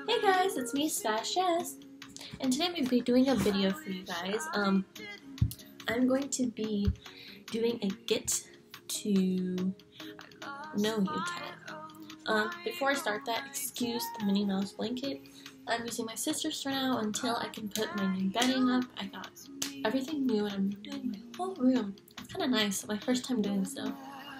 Hey guys, it's me, Spazz, and today I'm going to be doing a video for you guys. I'm going to be doing a get to know you tag. Before I start that, excuse the Minnie Mouse blanket. I'm using my sister's for now until I can put my new bedding up. I got everything new and I'm doing my whole room. It's kind of nice, my first time doing so.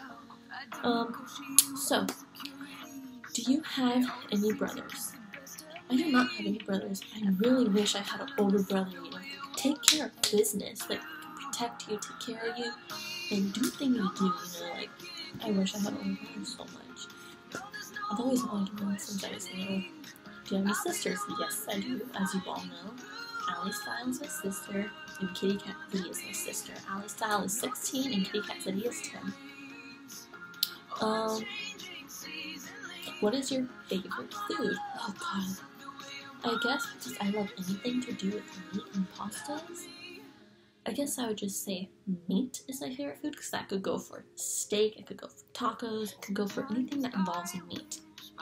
So, do you have any brothers? I do not have any brothers. I really wish I had an older brother, take care of business, like, protect you, take care of you, and do things you do, like, I wish I had an older brother so much. I've always wanted one since I was little. Do you have any sisters? Yes, I do, as you all know. Allie Style is my sister, and Kitty Cat City is my sister. Allie Style is 16, and Kitty Cat City is 10. What is your favorite food? Oh god. I guess because I love anything to do with meat and pastas. I guess I would just say meat is my favorite food because that could go for steak, it could go for tacos, it could go for anything that involves meat.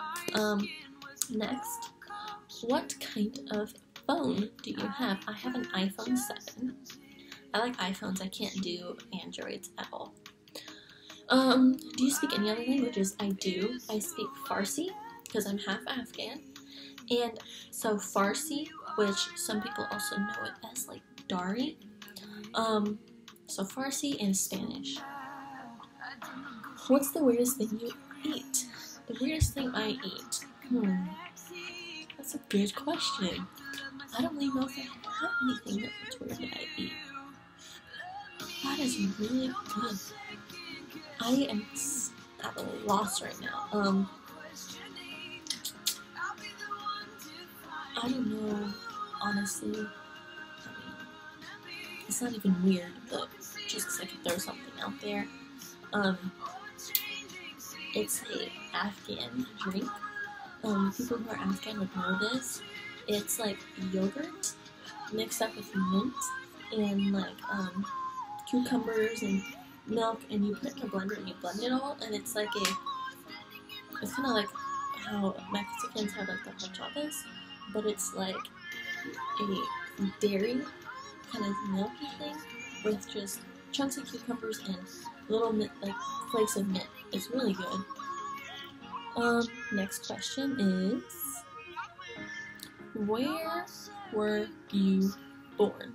Next, what kind of phone do you have? I have an iPhone 7. I like iPhones, I can't do Androids at all. Do you speak any other languages? I do. I speak Farsi because I'm half Afghan. And so Farsi, which some people also know it as like Dari. So Farsi and Spanish. What's the weirdest thing you eat? The weirdest thing I eat? That's a good question. I don't really know if I have anything that's weird that I eat. That is really good. I am at a loss right now. I don't know, honestly. I mean, it's not even weird, but just because I can throw something out there. It's a Afghan drink. People who are Afghan would know this. It's like yogurt mixed up with mint and like cucumbers and milk, and you put it in a blender and you blend it all, and it's like it's kind of like how Mexicans have like the horchatas, but it's like a dairy kind of milky thing with just chunks of cucumbers and little like flakes of mint. It's really good. Next question is, where were you born?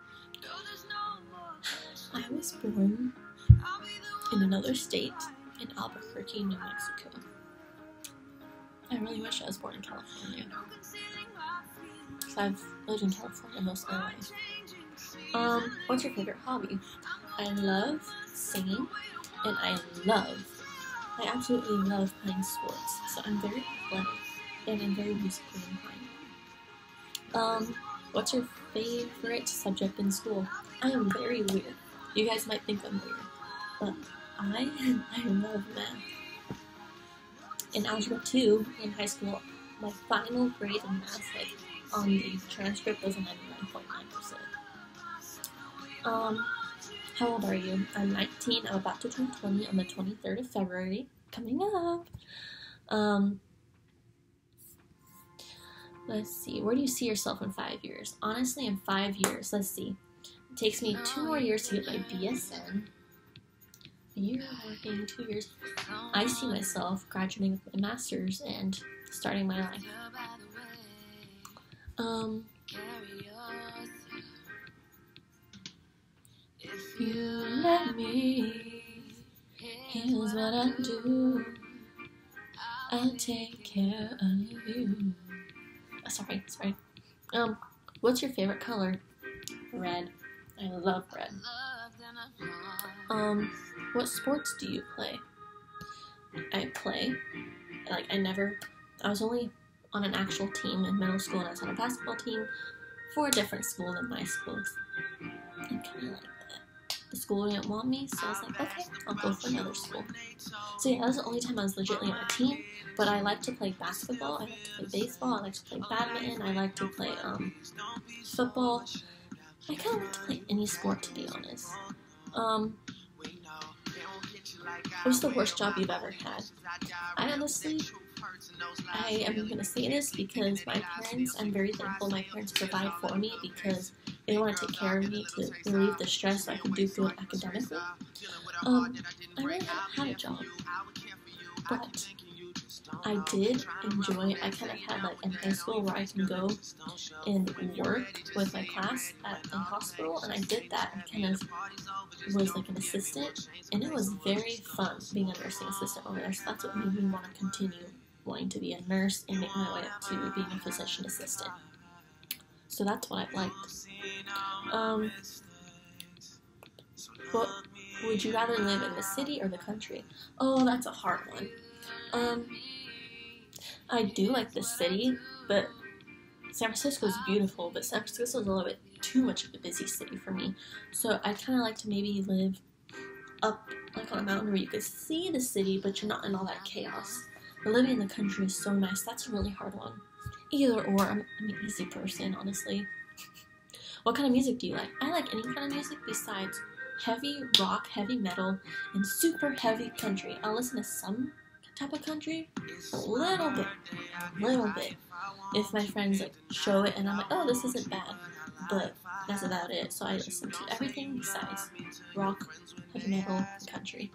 I was born in another state, in Albuquerque, New Mexico. I really wish I was born in California, because I've lived in California most of my life. What's your favorite hobby? I love singing, and I absolutely love playing sports, so I'm very athletic, and I'm very musically inclined. What's your favorite subject in school? I am very weird. You guys might think I'm weird, but I love math. In Algebra 2 in high school, my final grade in math, like on the transcript, was a 99.9%. How old are you? I'm 19. I'm about to turn 20 on the 23rd of February. Coming up. Let's see. Where do you see yourself in 5 years? Honestly, in 5 years, let's see. It takes me 2 more years to get my BSN. A year working, 2 years. I see myself graduating with my master's and starting my life. If you let me, here's what I'll do. I'll take care of you. Sorry. What's your favorite color? Red. I love red. What sports do you play? I was only on an actual team in middle school, and I was on a basketball team for a different school than my school. I kind of like that. The school didn't want me, so I was like, okay, I'll go for another school. So yeah, that was the only time I was legitimately on a team, but I like to play basketball, I like to play baseball, I like to play badminton, I like to play, football. I kind of like to play any sport, to be honest. What's the worst job you've ever had? I honestly I am going to say this because my parents, I'm very thankful my parents provide for me because they want to take care of me to relieve the stress so I can do good academically. I really haven't had a job, but I did enjoy, I kind of had like in high school where I can go and work with my class at the hospital, and I did that. I kind of was like an assistant, and it was very fun being a nursing assistant over there, so that's what made me want to continue wanting to be a nurse and make my way up to being a physician assistant. So that's what I liked. What would you rather live in the city or the country? Oh, that's a hard one. I do like the city, but San Francisco is beautiful, but San Francisco is a little bit too much of a busy city for me. So I kind of like to maybe live up like on a mountain where you could see the city, but you're not in all that chaos. But living in the country is so nice. That's a really hard one. Either or. I'm an easy person, honestly. What kind of music do you like? I like any kind of music besides heavy rock, heavy metal, and super heavy country. I'll listen to some type of country, a little bit. If my friends like show it and I'm like, oh, this isn't bad, but that's about it. So I listen to everything besides rock, heavy metal, and country.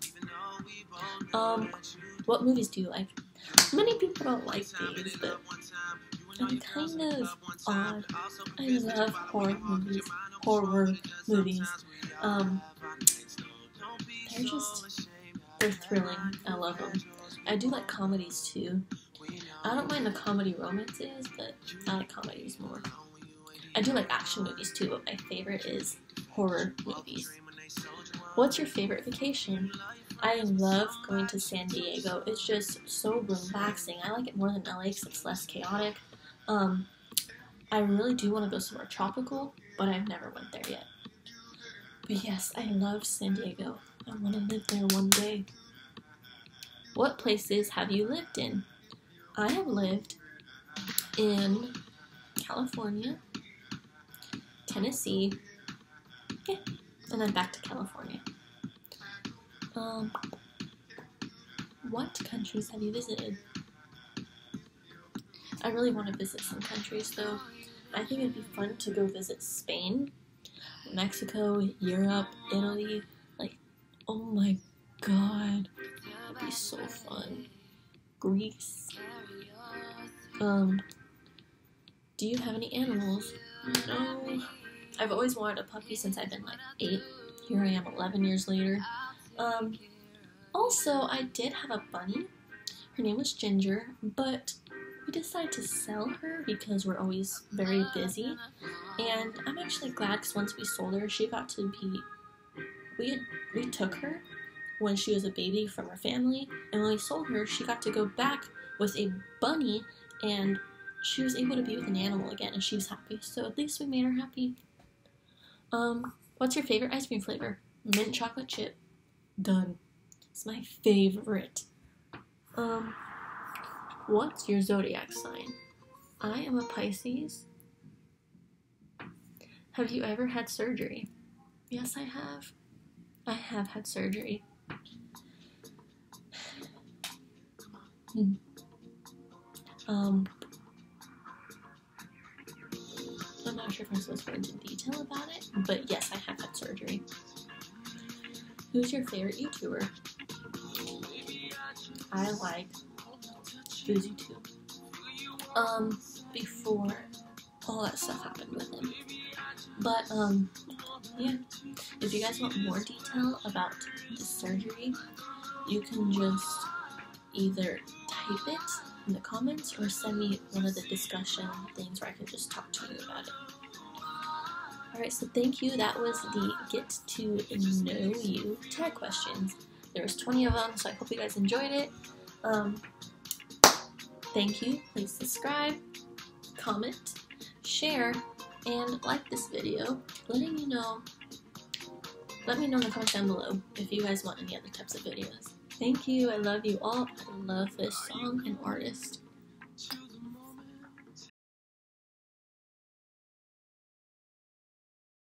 What movies do you like? Many people don't like these, but I'm kind of odd. I love horror movies. They're thrilling. I love them. I do like comedies too. I don't mind the comedy romances, but I like comedies more. I do like action movies too, but my favorite is horror movies. What's your favorite vacation? I love going to San Diego. It's just so relaxing. I like it more than LA because it's less chaotic. I really do want to go somewhere tropical, but I've never went there yet. But yes, I love San Diego. I want to live there one day. What places have you lived in? I have lived in California, Tennessee, and then back to California. What countries have you visited? I really want to visit some countries though. I think it'd be fun to go visit Spain, Mexico, Europe, Italy. Like, oh my god, that'd be so fun. Greece. Do you have any animals? No. I've always wanted a puppy since I've been like 8. Here I am 11 years later. Also, I did have a bunny. Her name was Ginger, but we decided to sell her because we're always very busy. And I'm actually glad because once we sold her, she got to be... We took her when she was a baby from her family, and when we sold her, she got to go back with a bunny, and she was able to be with an animal again, and she was happy. So at least we made her happy. What's your favorite ice cream flavor? Mint chocolate chip. Done. It's my favorite. What's your zodiac sign? I am a Pisces. Have you ever had surgery? Yes, I have. I have had surgery. I'm not sure if I'm supposed to go into detail about it, but yes, I have had surgery. Who's your favorite YouTuber? I like FouseyTube. Before all that stuff happened with him. But, yeah. If you guys want more detail about the surgery, you can just either type it in the comments or send me one of the discussion things where I can just talk to you about it. Alright, so thank you. That was the Get to Know You tag questions. There was 20 of them, so I hope you guys enjoyed it. Thank you. Please subscribe, comment, share, and like this video. Let me know in the comments down below if you guys want any other types of videos. Thank you. I love you all. I love this song and artist.